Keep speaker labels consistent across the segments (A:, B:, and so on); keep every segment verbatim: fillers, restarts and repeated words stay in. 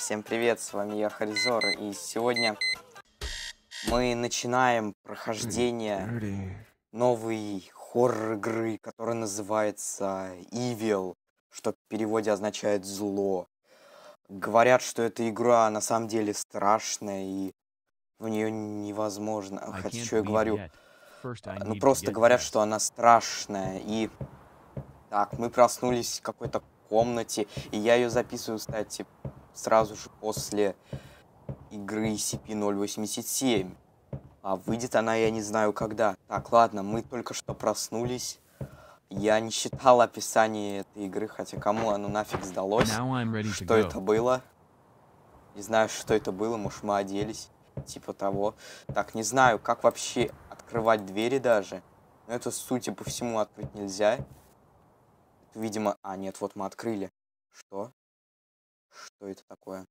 A: Всем привет, с вами я, Харизор, и сегодня мы начинаем прохождение новой хоррор-игры, которая называется Evil, что в переводе означает «зло». Говорят, что эта игра на самом деле страшная, и в нее невозможно... Хотя, что я говорю? Ну, просто говорят, что она страшная, и... Так, мы проснулись в какой-то комнате, и я ее записываю, кстати, сразу же после игры эс си пи ноль восемьдесят семь. А выйдет она, я не знаю, когда. Так, ладно, мы только что проснулись. Я не читал описание этой игры, хотя кому оно нафиг сдалось. Что это было? Не знаю, что это было, может, мы оделись. Типа того. Так, не знаю, как вообще открывать двери даже. Но это, судя по всему, открыть нельзя. Это, видимо... А, нет, вот мы открыли. Что? Что это такое?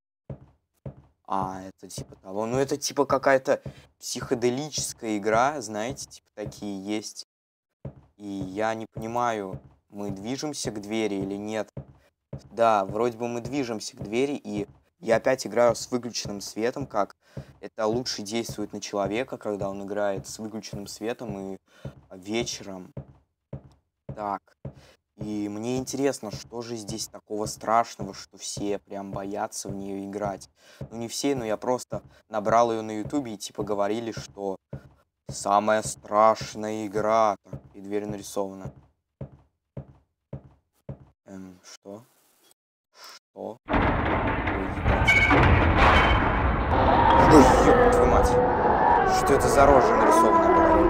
A: А, это типа того. Ну, это типа какая-то психоделическая игра, знаете, типа такие есть. И я не понимаю, мы движемся к двери или нет. Да, вроде бы мы движемся к двери, и я опять играю с выключенным светом, как это лучше действует на человека, когда он играет с выключенным светом и вечером. Так. И мне интересно, что же здесь такого страшного, что все прям боятся в нее играть. Ну, не все, но я просто набрал ее на ютубе, и типа говорили, что самая страшная игра. Так, и дверь нарисована. Эм, что? Что? Ой, ёб твою мать. Что это за рожа нарисована была?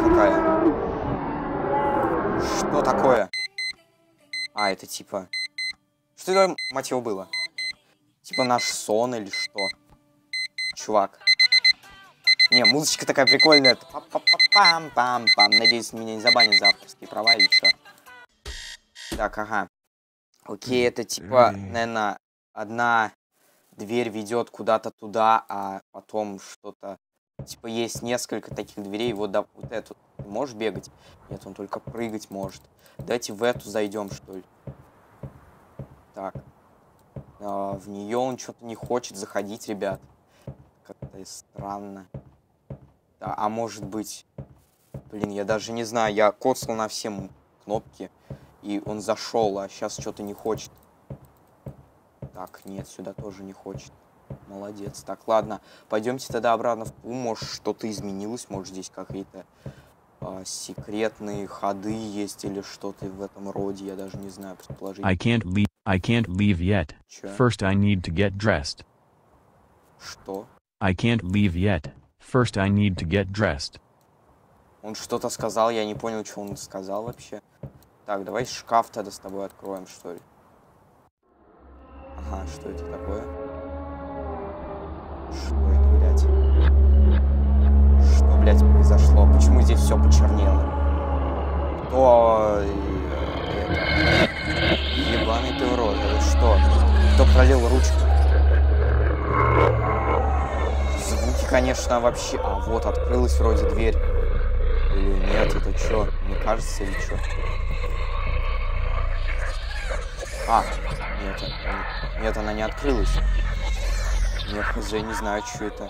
A: Какая? Что такое? А, это типа... Что это, мать его, было? Типа наш сон или что? Чувак. Не, музычка такая прикольная. Пам-пам-пам-пам. Надеюсь, меня не забанят за авторские права или что. Так, ага. Окей, это типа, наверное, одна дверь ведет куда-то туда, а потом что-то... Типа есть несколько таких дверей. Вот, да, вот эту. Ты можешь бегать? Нет, он только прыгать может. Давайте в эту зайдем, что ли. Так. А, в нее он что-то не хочет заходить, ребят. Как-то странно. Да, а может быть... Блин, я даже не знаю. Я коцал на все кнопки. И он зашел, а сейчас что-то не хочет. Так, нет, сюда тоже не хочет. Молодец. Так, ладно. Пойдемте тогда обратно в ту. Может, что-то изменилось. Может, здесь какие-то... секретные ходы есть или что-то в этом роде, я даже не знаю, предположить.
B: I can't leave. I can't leave yet.
A: Чё?
B: First, I need to get dressed.
A: Что?
B: I can't leave yet. First, I need to get dressed.
A: Он что-то сказал, я не понял, что он сказал вообще. Так, давай шкаф тогда с тобой откроем, что ли. Ага, что это такое? Что это, блядь? Что, блядь, произошло? Почему здесь все почернело? Кто... Это... Ебаный ты урод. Это что? Кто пролил ручку? Звуки, конечно, вообще... А, вот, открылась вроде дверь. Или нет, это что? Мне кажется, или что? А, нет, нет, она не открылась. Нет, я не знаю, что это.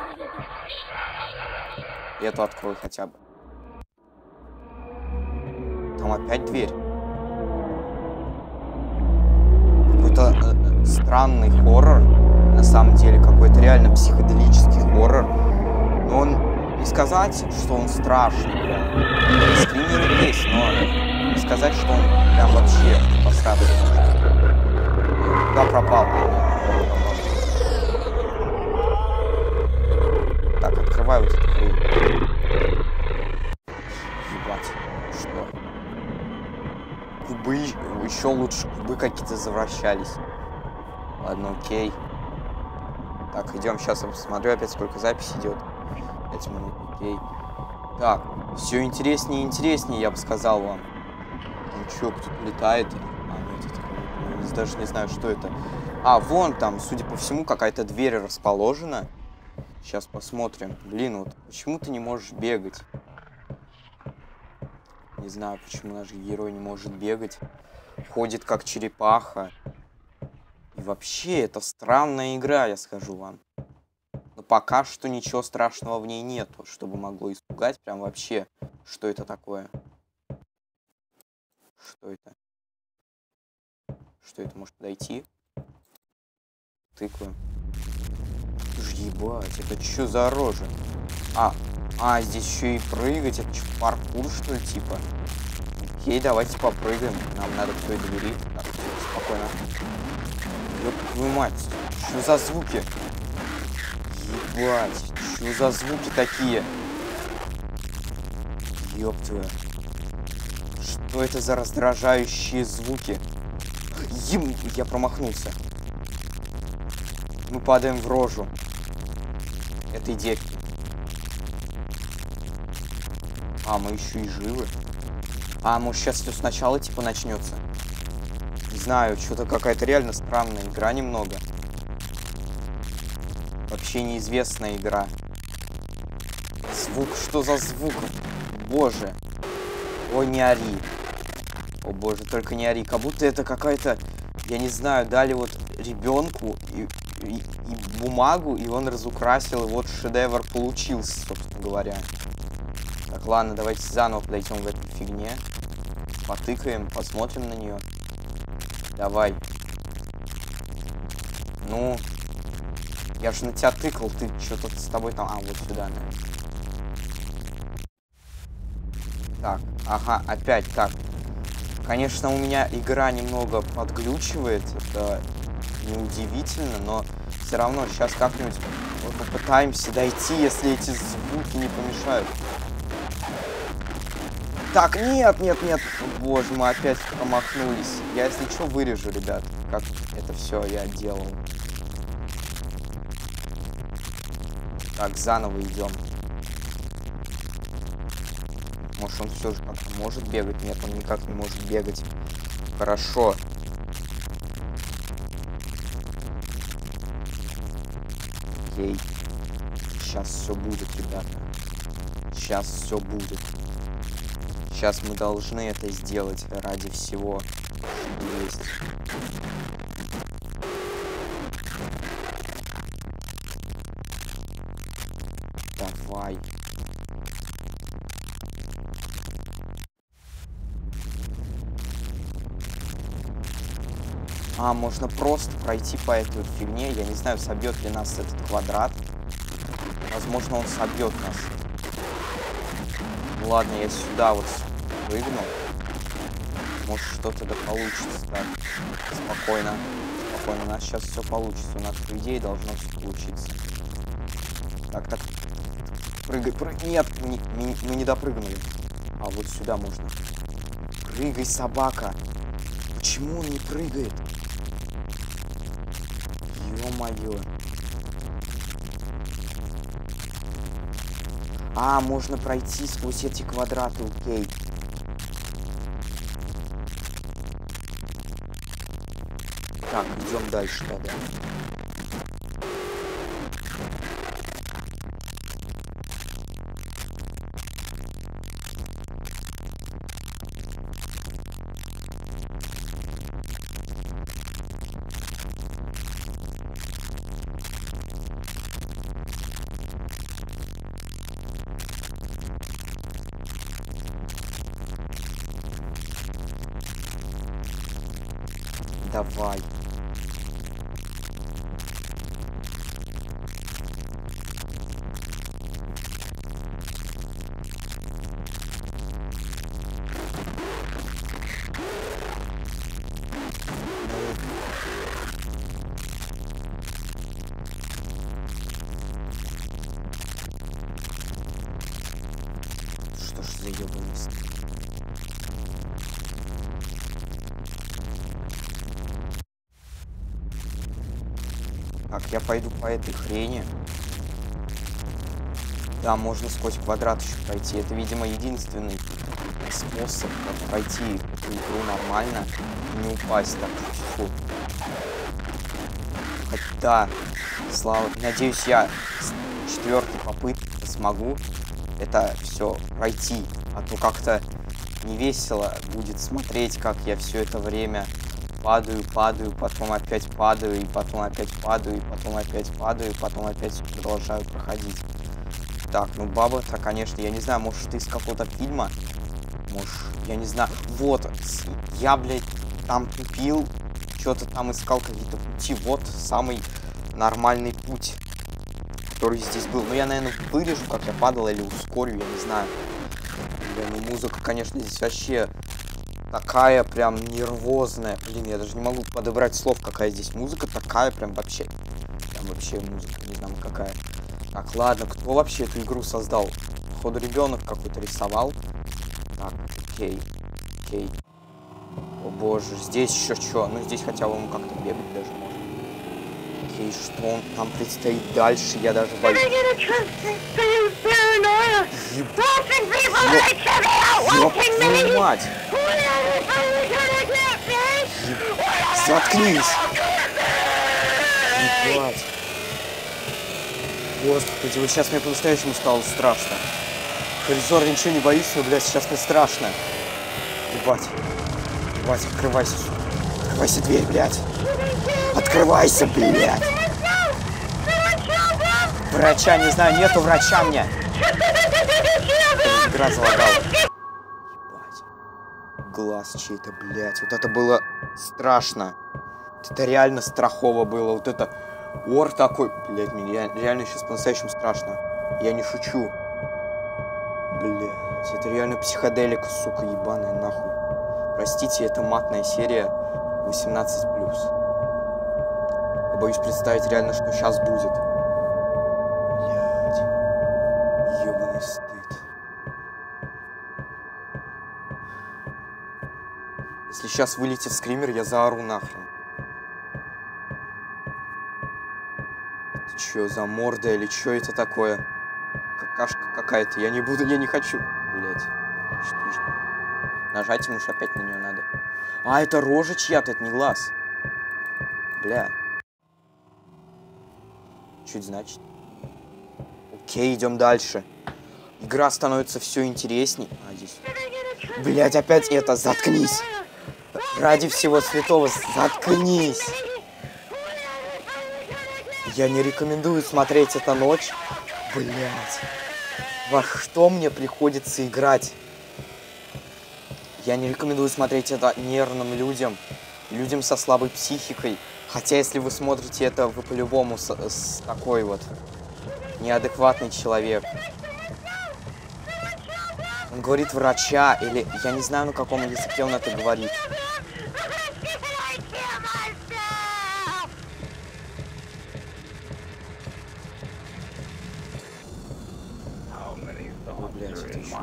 A: Эту открой хотя бы. Там опять дверь. Какой-то э, странный хоррор. На самом деле, какой-то реально психоделический хоррор. Но он не сказать, что он страшный. Прям. Скримеры есть, но не сказать, что он прям вообще посраться. Куда пропал? Так, открывай вот эту хрень. Ебать. Что? Кубы, еще лучше кубы какие-то завращались. Ладно, окей. Так, идем, сейчас я посмотрю опять, сколько запись идет. пять минут, окей. Так, все интереснее и интереснее, я бы сказал вам. Там что, кто-то летает? А, нет, это... Я даже не знаю, что это. А, вон там, судя по всему, какая-то дверь расположена. Сейчас посмотрим. Блин, вот почему ты не можешь бегать? Не знаю, почему наш герой не может бегать. Ходит как черепаха. И вообще, это странная игра, я скажу вам. Но пока что ничего страшного в ней нету, чтобы могло испугать прям вообще. Что это такое? Что это? Что это? Может подойти? Тыкаю. Ебать, это что за рожа? А, а, здесь еще и прыгать. Это что, паркур, что ли, типа? Окей, давайте попрыгаем. Нам надо к той двери. Так, спокойно. Ёб твою мать. Что за звуки? Ебать, что за звуки такие? Ёб твою. Что это за раздражающие звуки? Ем... Я промахнулся. Мы падаем в рожу этой девки. А, мы еще и живы. А, может сейчас все сначала типа начнется. Не знаю, что-то какая-то реально странная игра немного. Вообще неизвестная игра. Звук, что за звук? Боже. Ой, не ори. О боже, только не ори. Как будто это какая-то, я не знаю, дали вот ребенку и, и, и бумагу, и он разукрасил, и вот шедевр получился, собственно говоря. Так, ладно, давайте заново подойдем к этой фигне. Потыкаем, посмотрим на нее. Давай. Ну, я же на тебя тыкал, ты что-то с тобой там... А, вот сюда, наверное. Так, ага, опять так. Конечно, у меня игра немного подглючивает, это неудивительно, но все равно сейчас как-нибудь попытаемся дойти, если эти звуки не помешают. Так, нет, нет, нет, боже, мы опять промахнулись. Я, если что, вырежу, ребят, как это все я делал. Так, заново идем. Может, он все же как-то может бегать? Нет, он никак не может бегать. Хорошо. Окей. Сейчас все будет, ребята. Сейчас все будет. Сейчас мы должны это сделать ради всего, что есть. Давай. А, можно просто пройти по этой вот фигне. Я не знаю, собьет ли нас этот квадрат. Возможно, он собьет нас. Ну, ладно, я сюда вот прыгну. Может, что-то да получится. Так, спокойно. Спокойно. У нас сейчас все получится. У нас, по идее, должно все получиться. Так, так. Прыгай, прыгай. Нет, мы не, мы, мы не допрыгнули. А вот сюда можно. Прыгай, собака. Почему он не прыгает? Ё-моё. А, можно пройти сквозь эти квадраты, окей. Так, идем дальше тогда. Давай. Что ж за ёбаность? Так, я пойду по этой хрени. Да, можно сквозь квадрат еще пройти. Это, видимо, единственный способ пройти эту игру нормально и не упасть. Так, фу. Хотя, слава... Надеюсь, я с четвертой попытки смогу это все пройти. А то как-то не весело будет смотреть, как я все это время падаю, падаю, потом опять падаю, и потом опять падаю, и потом опять падаю, и потом опять продолжаю проходить. Так, ну баба-то, конечно, я не знаю, может, ты из какого-то фильма? Может, я не знаю. Вот, я, блядь, там тупил, что-то там искал какие-то пути. Вот самый нормальный путь, который здесь был. Ну, я, наверное, вырежу, как я падал, или ускорю, я не знаю. Бля, ну, музыка, конечно, здесь вообще такая прям нервозная. Блин, я даже не могу подобрать слов, какая здесь музыка. Такая прям вообще. Прям вообще музыка, не знаю какая. Так, ладно, кто вообще эту игру создал? Походу, ребенок какой-то рисовал. Так, окей. Окей. О боже, здесь еще что? Ну, здесь хотя бы ему как-то бегать даже можно. Окей, что он там предстоит дальше? Я даже боюсь. Еб... Ёб твою мать! Еб... Заткнись! Ебать! Господи, вот сейчас мне по-настоящему стало страшно. Харизор, я ничего не боюсь, но, блядь, сейчас мне страшно. Ебать. Ебать, открывайся. Открывайся дверь, блядь. Открывайся, блядь. Врача, не знаю, нету врача мне. Игра залагала. Ебать. Глаз чей-то, блядь. Вот это было страшно. Это реально страхово было. Вот это ор такой. Блядь, мне реально сейчас по-настоящему страшно. Я не шучу. Блядь, это реально психоделика, сука, ебаная, нахуй. Простите, это матная серия восемнадцать плюс. Я боюсь представить реально, что сейчас будет. Блядь. Ебаный стыд. Если сейчас вылетит скример, я заору нахрен. Это чё за морда или чё это такое? Какашка какая-то. Я не буду, я не хочу. Блять. Что ж? Нажать ему уж опять на нее надо. А, это рожа чья-то, это не глаз. Бля. Что это значит? Окей, идем дальше. Игра становится все интересней. А, здесь. Блять, опять это. Заткнись. Ради всего святого, заткнись. Я не рекомендую смотреть это ночь. Блять. Во что мне приходится играть? Я не рекомендую смотреть это нервным людям. Людям со слабой психикой. Хотя, если вы смотрите это, вы по-любому с, с такой вот неадекватный человек. Он говорит врача, или я не знаю, на каком языке он это говорит. О, блядь, это еще...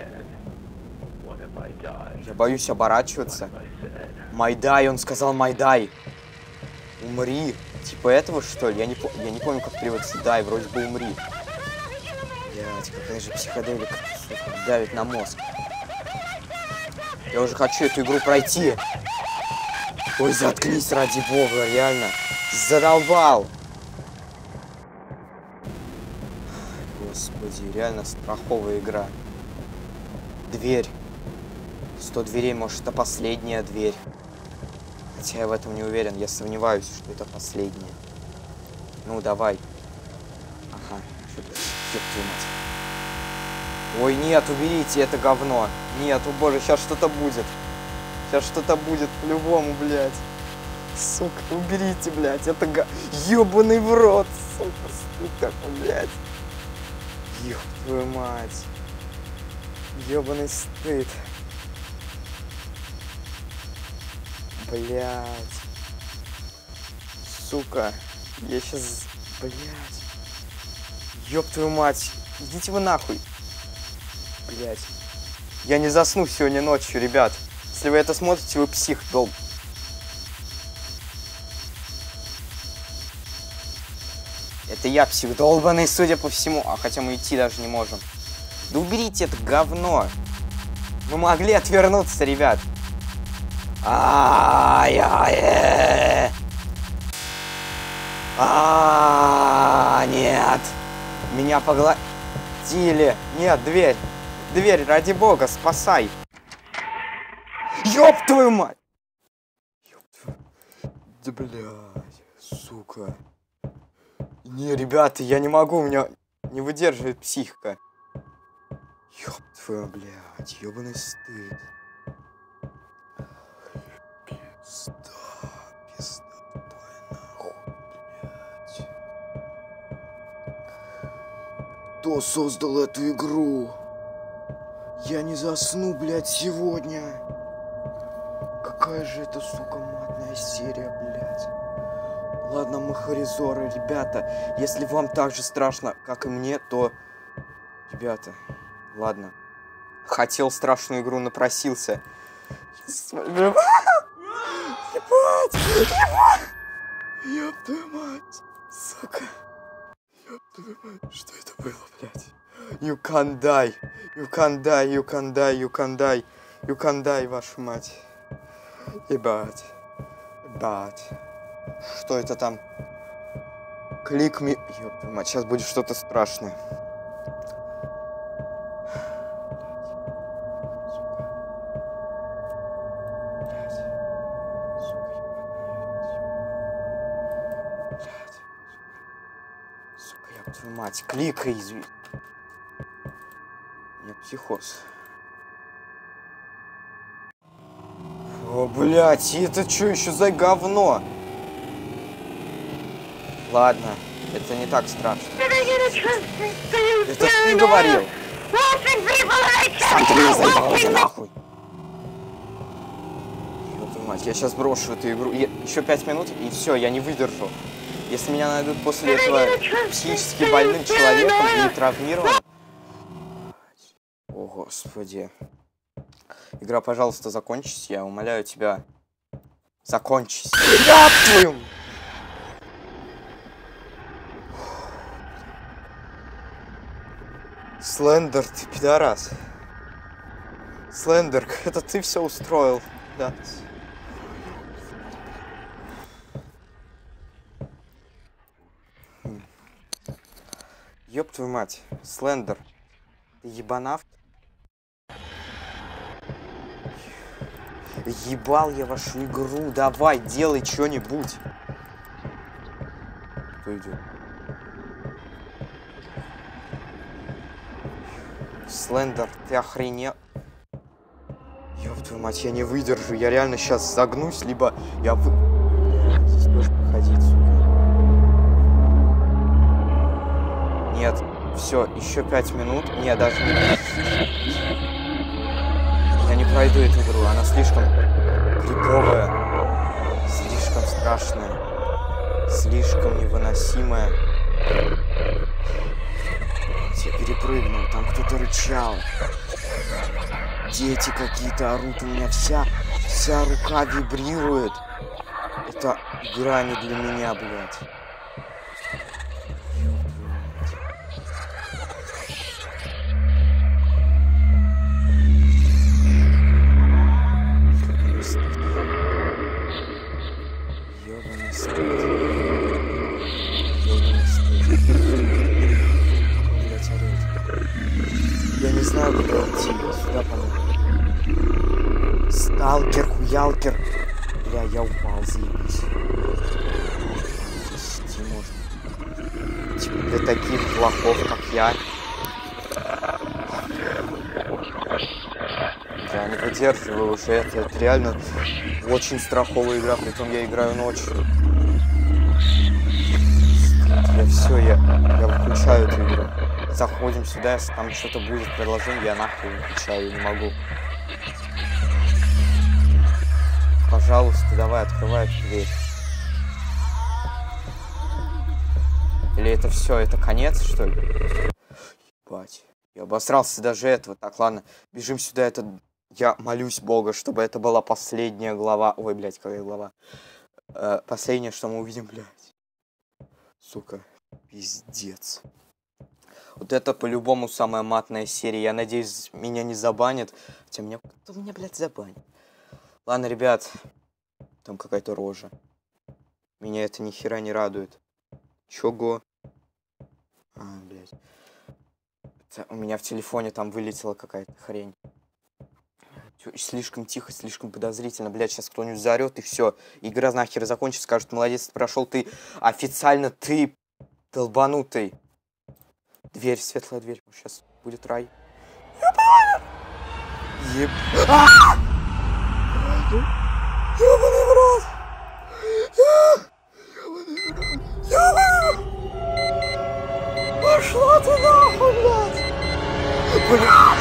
A: Я боюсь оборачиваться. Майдай, он сказал Майдай. Умри. Типа этого, что ли? Я не, я не помню, как переводится. Дай, вроде бы умри. Блядь, какая же психоделика, сука, давит на мозг. Я уже хочу эту игру пройти. Ой, заткнись, ради бога, реально. Задолбал. Господи, реально страховая игра. Дверь. сто дверей, может, это последняя дверь. Хотя я в этом не уверен, я сомневаюсь, что это последняя. Ну, давай. Ага, что-то, ёб твою мать. Ой, нет, уберите это говно. Нет, о боже, сейчас что-то будет. Сейчас что-то будет по-любому, блядь. Сука, уберите, блядь, это га... Ёбаный в рот, сука, сука, блядь. Ёб твою мать. Ёбаный стыд. Блядь. Сука. Я сейчас... Блядь. Ёб твою мать. Идите вы нахуй. Блядь. Я не засну сегодня ночью, ребят. Если вы это смотрите, вы псих, долб. Это я псих долбаный, судя по всему. А хотя мы идти даже не можем. Да уберите это говно. Вы могли отвернуться, ребят. Ай-яй-яй. А, нет. Меня поглотили. Нет, дверь. Дверь, ради бога, спасай. Ёб твою мать. Ёб твою... Да блядь, сука. Не, ребята, я не могу, у меня не выдерживает психика. Ёб твою, блядь, ёбаный стыд. Пизда, пизда тупая, нахуй, блядь. Кто создал эту игру? Я не засну, блядь, сегодня. Какая же это, сука, матная серия, блядь. Ладно, мы Харизоры, ребята. Если вам так же страшно, как и мне, то... Ребята, ладно. Хотел страшную игру, напросился. Ебать! Ебать! Ёб твою мать! Сука! Ёб твою мать! Что это было, блядь? You can die! You can die! You can die! You can die! You can die, вашу мать! Ебать! Ебать! Что это там? Клик ми... Ёб твою мать, сейчас будет что-то страшное. Мать, кликай, извини. У меня психоз. О, блядь, и это что еще за говно? Ладно, это не так страшно. Это ты говорил? Сам ты меня заебал, нахуй. Ёб мать, я сейчас брошу эту игру. Я... Еще пять минут, и все, я не выдержу. Если меня найдут после этого психически больным человеком или травмированным... О, Господи. Игра, пожалуйста, закончись. Я умоляю тебя. Закончись. Ёб твою! Слендер, ты пидорас. Слендер, это ты все устроил. Да. Ёб твою мать, Слендер, ты ебанавт? Ебал я вашу игру, давай, делай что-нибудь. Кто идет? Слендер, ты охренел? Ёб твою мать, я не выдержу, я реально сейчас загнусь, либо я вы... Здесь тоже проходить, сука. Нет, все, еще пять минут. Не, даже не... Я не пройду эту игру, она слишком криповая, слишком страшная, слишком невыносимая. Я перепрыгнул, там кто-то рычал. Дети какие-то орут, у меня вся, вся рука вибрирует. Это игра не для меня, блядь. Сталкер, хуялкер. Бля, я упал, заебись. Здесь можно. Типа для таких лохов, как я. Я не выдерживаю уже это. Это реально очень страховая игра, притом я играю ночью. Я все, я, я выключаю эту игру. Заходим сюда, если там что-то будет предложение, я нахуй выключаю, не могу. Пожалуйста, давай, открывай эту дверь. Или это все, это конец, что ли? Ебать, я обосрался даже этого. Так, ладно, бежим сюда, это... Я молюсь Бога, чтобы это была последняя глава. Ой, блядь, какая глава. Э, последнее, что мы увидим, блядь. Сука, пиздец. Вот это по-любому самая матная серия. Я надеюсь, меня не забанят. Хотя меня... Кто меня, блядь, забанит? Ладно, ребят. Там какая-то рожа. Меня это ни хера не радует. Чего? А, блядь. Это у меня в телефоне там вылетела какая-то хрень. Слишком тихо, слишком подозрительно. Блядь, сейчас кто-нибудь заорет, и все. Игра нахер закончится, скажут, молодец, ты прошел, ты официально, ты долбанутый. Дверь, светлая дверь. Сейчас будет рай. Еб... Ёбаный в рот! Ёбаный в рот! Ёбаный! Пошла ты нахуй, блядь! Блядь!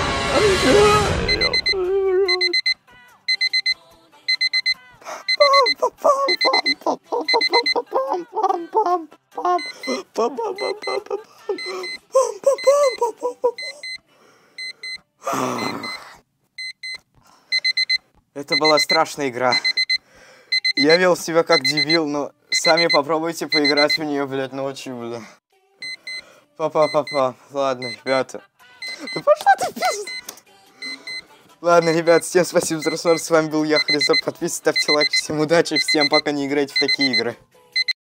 A: Это была страшная игра. Я вел себя как дебил, но сами попробуйте поиграть в нее, блядь, ночью, бля. Папа-папа. Ладно, ребята. Да пошла ты в пизду. Ладно, ребят, всем спасибо за просмотр. С вами был я, Харизор. Подписывайтесь, ставьте лайки. Всем удачи, всем пока, не играйте в такие игры.